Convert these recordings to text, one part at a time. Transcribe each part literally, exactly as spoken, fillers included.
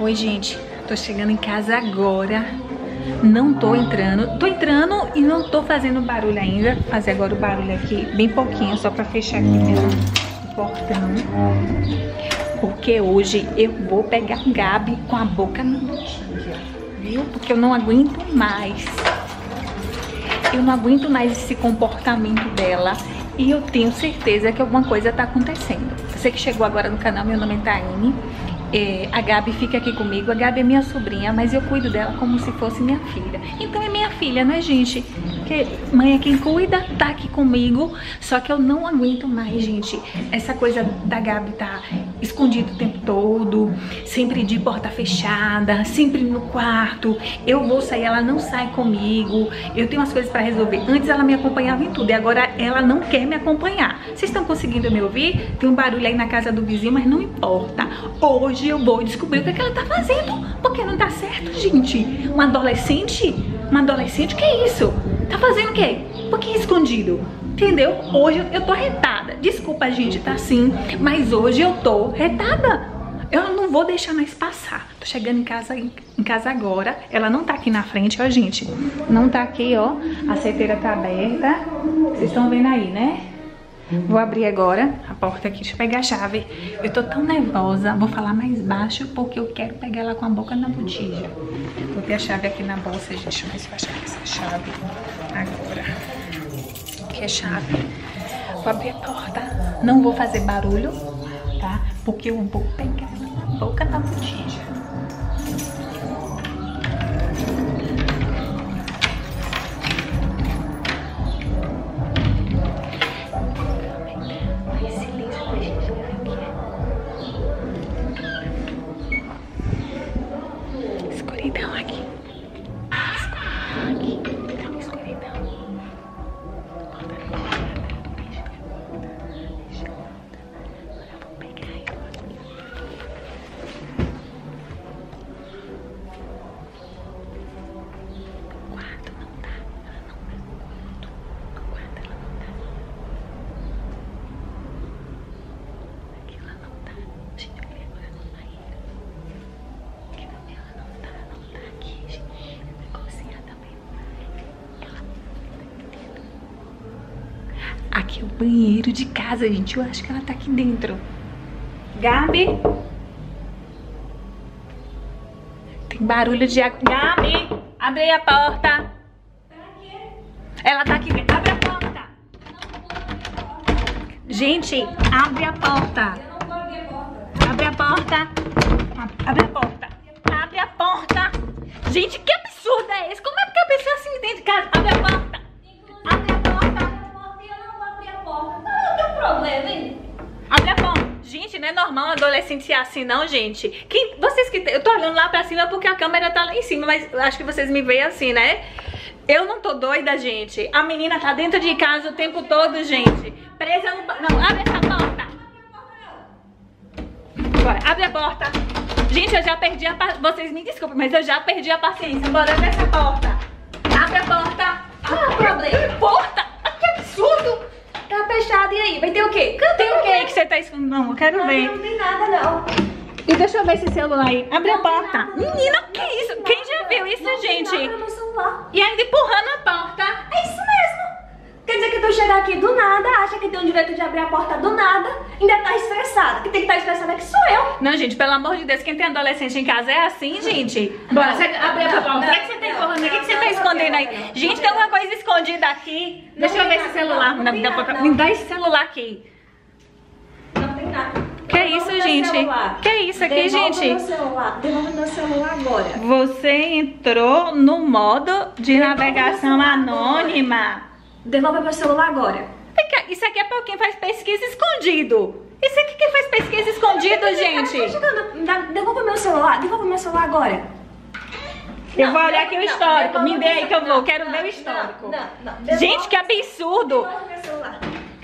Oi, gente. Tô chegando em casa agora. Não tô entrando. Tô entrando e não tô fazendo barulho ainda. Vou fazer agora o barulho aqui, bem pouquinho, só pra fechar aqui mesmo o portão. Porque hoje eu vou pegar Gabi com a boca na botija, viu? Porque eu não aguento mais. Eu não aguento mais esse comportamento dela. E eu tenho certeza que alguma coisa tá acontecendo. Você que chegou agora no canal, meu nome é Taine. É, a Gabi fica aqui comigo. A Gabi é minha sobrinha, mas eu cuido dela como se fosse minha filha. Então é minha filha, né, gente? Porque mãe é quem cuida, tá aqui comigo. Só que eu não aguento mais, gente, essa coisa da Gabi tá escondida o tempo todo, sempre de porta fechada, sempre no quarto. Eu vou sair, ela não sai comigo. Eu tenho umas coisas pra resolver. Antes ela me acompanhava em tudo e agora ela não quer me acompanhar. Vocês estão conseguindo me ouvir? Tem um barulho aí na casa do vizinho, mas não importa. Hoje Hoje eu vou descobrir o que, é que ela tá fazendo. Porque não tá certo, gente. Uma adolescente? Uma adolescente? O que é isso? Tá fazendo o quê? Por que escondido? Entendeu? Hoje eu tô retada. Desculpa, gente, tá assim. Mas hoje eu tô retada. Eu não vou deixar mais passar. Tô chegando em casa, em casa agora. Ela não tá aqui na frente, ó, gente. Não tá aqui, ó. A seteira tá aberta. Vocês estão vendo aí, né? Vou abrir agora a porta aqui, deixa eu pegar a chave. Eu tô tão nervosa, vou falar mais baixo porque eu quero pegar ela com a boca na botija. Vou ter a chave aqui na bolsa, gente, deixa eu ver se eu achar essa chave agora. Aqui é a chave. Vou abrir a porta, não vou fazer barulho, tá? Porque eu vou pegar ela com a boca na botija. Escuridão aqui. Escuridão aqui. Tá uma escuridão. Deixa eu voltar. Agora eu vou pegar ela. No quarto não tá. Ela não tá no quarto. No quarto ela não tá. Aqui ela não tá. Gente, eu vi agora no banheiro. Aqui ela não tá. Aqui, gente, negociar também. Ela aqui é o banheiro de casa, gente. Eu acho que ela tá aqui dentro. Gabi? Tem barulho de água. Gabi, abre aí a porta. Ela tá aqui dentro. Abre a porta. Gente, abre a porta. Abre a porta. Abre a porta. Abre a porta. Gente, que absurdo é esse? Como é que a pessoa assim dentro de casa? Abre a porta. Abre a porta. Eu não vou abrir a porta. Não, não tem problema, hein? Abre a porta. Gente, não é normal um adolescente ser assim, não, gente. Quem, vocês que... Eu tô olhando lá pra cima porque a câmera tá lá em cima, mas eu acho que vocês me veem assim, né? Eu não tô doida, gente. A menina tá dentro de casa o tempo todo, gente. Presa no... Não, abre essa porta. Bora, abre a porta. Gente, eu já perdi a paciência. Vocês me desculpem, mas eu já perdi a paciência. Bora, abre essa porta. Abre a porta. Qual é o problema? Porta? Que absurdo. Tá fechado, e aí? Vai ter o quê? Tem o quê aí que você tá escondendo? Não, eu quero não, ver. Não tem nada, não. E deixa eu ver esse celular aí. Abre não a porta. Nada, Menina, que isso? Quem já viu isso, não gente? Tem nada no celular. E ainda empurrando a porta. É isso mesmo. Quer dizer que tu chega aqui do nada, acha que tem o direito de abrir a porta do nada, ainda tá estressada. Que tem que estar estressada aqui sou eu. Não, gente, pelo amor de Deus, quem tem adolescente em casa é assim, gente. Bora, você abre a porta. O que, é que você tá empurrando aí? O que, é que você tá escondendo aí? Gente, tem alguma coisa escondida aqui. Deixa eu ver esse celular. Me dá, me dá esse celular aqui. Não tem nada. Que é isso, gente? Que é isso aqui, gente? Devolve meu celular. Devolve meu celular agora. Você entrou no modo de navegação anônima. Devolve meu celular agora. Isso aqui é pra quem faz pesquisa escondido. Isso aqui quem faz pesquisa escondido, gente. Devolve meu celular. Devolve meu celular agora. Eu vou olhar aqui o histórico. Me dê aí que eu vou. Quero ver o histórico. Gente, que absurdo. Devolve meu celular.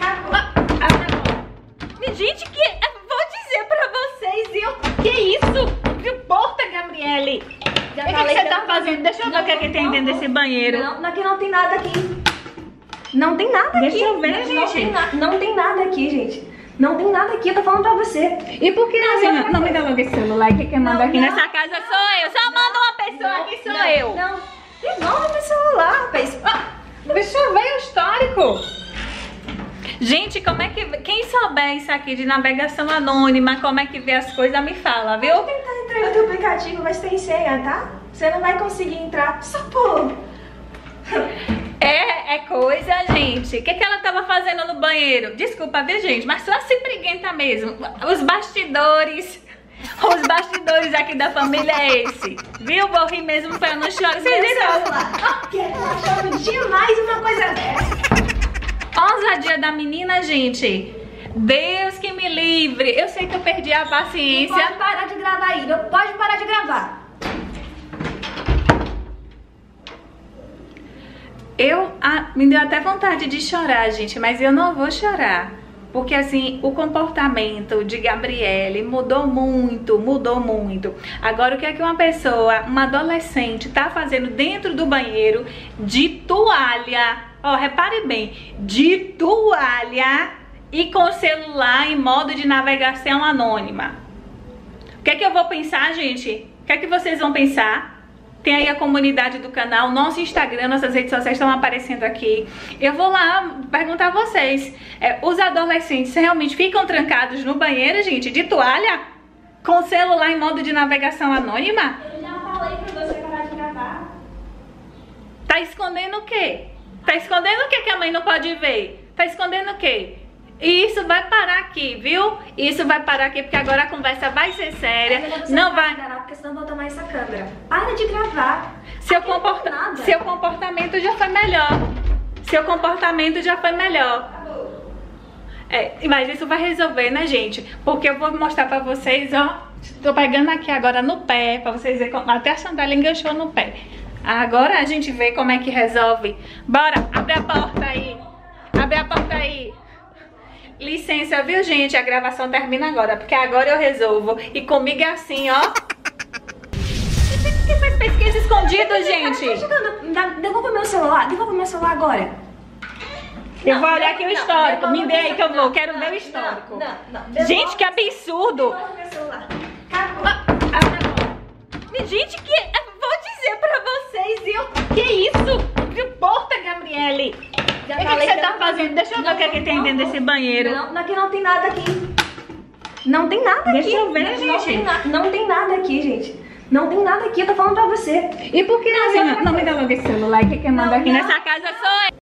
Gente, que... Vou dizer pra vocês, viu? Que isso? Que porta, Gabriele? O que, que você tá fazendo? Deixa eu ver o que, é que tem dentro desse banheiro. Não, aqui não tem nada aqui. Não tem nada aqui. Deixa eu ver, não, gente. Não tem, na, não tem nada aqui, gente. Não tem nada aqui, eu tô falando pra você. E por que não, não, não me dá logo esse celular que quem manda Não, aqui não. nessa casa sou eu. Só manda uma pessoa Não, aqui, sou não, eu. Não, devolve meu celular, rapaz. Ah, Deixa eu ver o histórico. Gente, como é que... Quem souber isso aqui de navegação anônima, como é que vê as coisas, me fala, viu? vou tentar entrar em outro aplicativo, mas tem senha, tá? Você não vai conseguir entrar. Só por... É, é coisa, gente. O que, que ela tava fazendo no banheiro? Desculpa, viu, gente? Mas só se briguenta mesmo. Os bastidores... Os bastidores aqui da família é esse. Viu? Vou rir mesmo pra eu não chorar. Vocês viram? Ok, eu achava demais uma coisa dessa. Ousadia da menina, gente. Deus que me livre. Eu sei que eu perdi a paciência. Pode parar de gravar aí. Não pode parar de gravar. Eu... Ah, me deu até vontade de chorar, gente. Mas eu não vou chorar. Porque, assim, o comportamento de Gabriele mudou muito, mudou muito. Agora, o que é que uma pessoa, uma adolescente, tá fazendo dentro do banheiro de toalha? Ó, repare bem, de toalha e com o celular em modo de navegação anônima. O que é que eu vou pensar, gente? O que é que vocês vão pensar? Tem aí a comunidade do canal, nosso Instagram, nossas redes sociais estão aparecendo aqui. Eu vou lá perguntar a vocês, é, os adolescentes realmente ficam trancados no banheiro, gente, de toalha? Com o celular em modo de navegação anônima? Eu já falei pra você parar de gravar. Tá escondendo o quê? Tá escondendo o quê que a mãe não pode ver? Tá escondendo o quê? E isso vai parar aqui, viu? Isso vai parar aqui, porque agora a conversa vai ser séria. Não vai... Gravar, porque senão eu vou tomar essa câmera. Para de gravar. Seu, comporta... Seu comportamento já foi melhor. Seu comportamento já foi melhor. É, mas isso vai resolver, né, gente? Porque eu vou mostrar pra vocês, ó. Tô pegando aqui agora no pé, pra vocês verem como... Até a sandália enganchou no pé. Agora a gente vê como é que resolve. Bora, abre a porta aí. Abre a porta aí. Licença, viu, gente? A gravação termina agora, porque agora eu resolvo. E comigo é assim, ó. Que faz pesquisa escondido, gente? Devolva meu celular. Devolva meu celular agora. Eu vou olhar aqui o histórico. Me dê aí que eu vou. Quero ver o histórico. Gente, que absurdo. Devolva meu celular. Gente, que... Vou dizer pra vocês, viu? Que isso? Que porta, Gabriele? O que, que você tá fazendo? Deixa eu ver o que, é que tem dentro desse banheiro. Não, aqui não tem nada aqui. Não tem nada aqui. Deixa eu ver, não, gente. Não tem, na, não tem nada aqui, gente. Não tem nada aqui, eu tô falando pra você. E por que não, não, não me dá logo esse celular que quem manda aqui não. nessa casa sou eu?